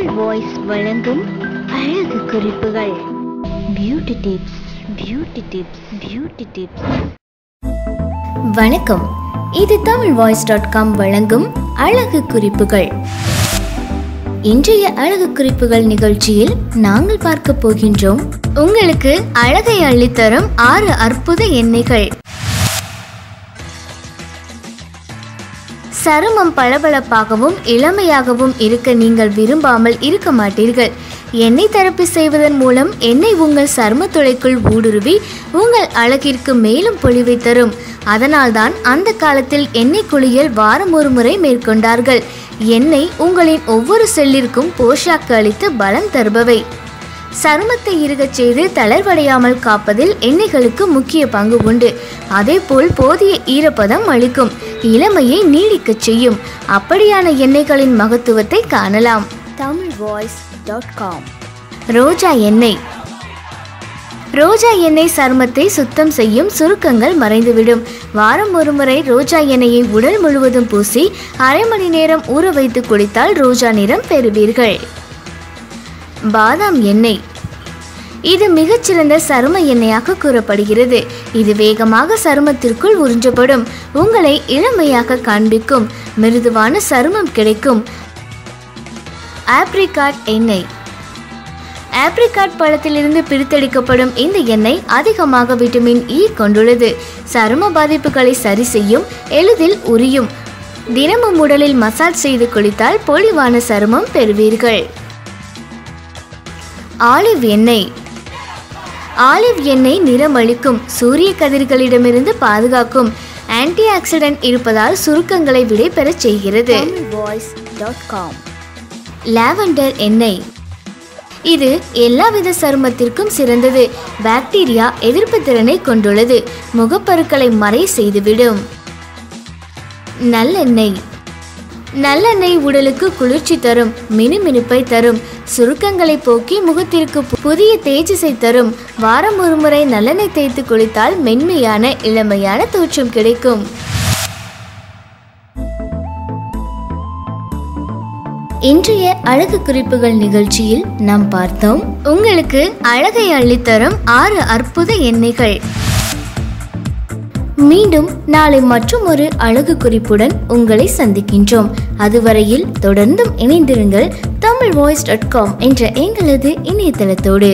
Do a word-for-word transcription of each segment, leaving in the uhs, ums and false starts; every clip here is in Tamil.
தமிழ் வாய்ஸ் வழங்கும் அழகு குறிப்புகள். Beauty tips, beauty tips, beauty tips. வணக்கம், இது தமிழ் வாய்ஸ் டாட் காம் வழங்கும் அழகு குறிப்புகள். இன்றைய அழகு குறிப்புகள் நிகழ்ச்சியில் நாங்கள் பார்க்க போகின்றோம் உங்களுக்கு அழகை அள்ளித்தரும் ஆறு அற்புத எண்ணெய்கள். சருமம் பளபளப்பாகவும் இளமையாகவும் இருக்க நீங்கள் விரும்பாமல் இருக்க மாட்டீர்கள். எண்ணெய் தெரப்பி செய்வதன் மூலம் எண்ணெய் உங்கள் சரும துளைக்குள் ஊடுருவி உங்கள் அழகிற்கு மேலும் பொலிவை தரும். அதனால்தான் அந்த காலத்தில் எண்ணெய் குளியல் வாரம் ஒரு முறை மேற்கொண்டார்கள். எண்ணெய் உங்களின் ஒவ்வொரு செல்லிற்கும் போஷாக்கு அளித்து பலம் தருபவை. சருமத்தை இறுகச் செய்து தளர்வடையாமல் காப்பதில் எண்ணெய்களுக்கு முக்கிய பங்கு உண்டு. அதேபோல் போதிய ஈரப்பதம் அளிக்கும், இளமையை நீடிக்கச் செய்யும். அப்படியான எண்ணெய்களின் மகத்துவத்தை காணலாம். Tamil voice dot com. ரோஜா எண்ணெய். ரோஜா எண்ணெய் சருமத்தை சுத்தம் செய்யும், சுருக்கங்கள் மறைந்துவிடும். வாரம் ஒரு முறை ரோஜா எண்ணெயை உடல் முழுவதும் பூசி அரை மணி நேரம் ஊற வைத்து குடித்தால் ரோஜா நிறம் பெறுவீர்கள். பாதாம் எண்ணெய். இது மிகச்சிறந்த சரும எண்ணெயாக கூறப்படுகிறது. இது வேகமாக சருமத்திற்குள் உறிஞ்சப்படும், உங்களை இளமையாக காண்பிக்கும், மிருதுவான சருமம் கிடைக்கும். ஆப்ரிகாட் எண்ணெய். ஆப்ரிகாட் பழத்திலிருந்து பிரித்தெடுக்கப்படும் இந்த எண்ணெய் அதிகமாக விட்டமின் இ கொண்டுள்ளது. சரும பாதிப்புகளை சரி செய்யும், எளிதில் உரியும். தினமும் உடலில் மசாஜ் செய்து குளித்தால் பொலிவான சருமம் பெறுவீர்கள். ஆலிவ் எண்ணெய். ஆலிவ் எண்ணெய் நிறமளிக்கும், சூரிய கதிர்களிடமிருந்து பாதுகாக்கும், ஆன்டி ஆக்சிடென்ட் இருப்பதால் சுருக்கங்களை விடைபெறச் செய்கிறது. லாவெண்டர் எண்ணெய். இது எல்லாவித சருமத்திற்கும் சிறந்தது. பாக்டீரியா எதிர்ப்பு திறனை கொண்டுள்ளது, முகப்பருக்களை மறை செய்துவிடும். நல்லெண்ணெய். நல்லெண்ணெய் உடலுக்கு குளிர்ச்சி தரும், மினுமினுப்பை தரும், சுருக்கங்களை போக்கி முகத்திற்கு புதிய தேஜஸை தரும். வாரம் ஒரு முறை நல்லெண்ணெய் தேய்த்து குளித்தால் மென்மையான இளமையான தோற்றம் கிடைக்கும். இன்றைய அழகு குறிப்புகள் நிகழ்ச்சியில் நாம் பார்த்தோம் உங்களுக்கு அழகை அள்ளித்தரும் ஆறு அற்புத எண்ணெய்கள். மீண்டும் நாளை மற்றும் ஒரு அழகு குறிப்புடன் உங்களை சந்திக்கின்றோம். அதுவரையில் தொடர்ந்தும் இணைந்திருங்கள் தமிழ் வாய்ஸ் டாட் காம் என்ற எங்களது இணையதளத்தோடு.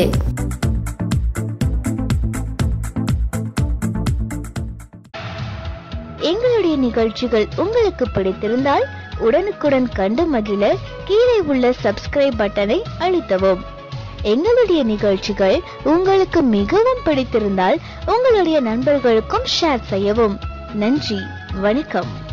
எங்களுடைய நிகழ்ச்சிகள் உங்களுக்கு பிடித்திருந்தால் உடனுக்குடன் கண்டு மகிழ கீழே உள்ள சப்ஸ்கிரைப் பட்டனை அழுத்தவும். எங்களுடைய நிகழ்ச்சிகள் உங்களுக்கு மிகவும் பிடித்திருந்தால் உங்களுடைய நண்பர்களுக்கும் ஷேர் செய்யவும். நன்றி, வணக்கம்.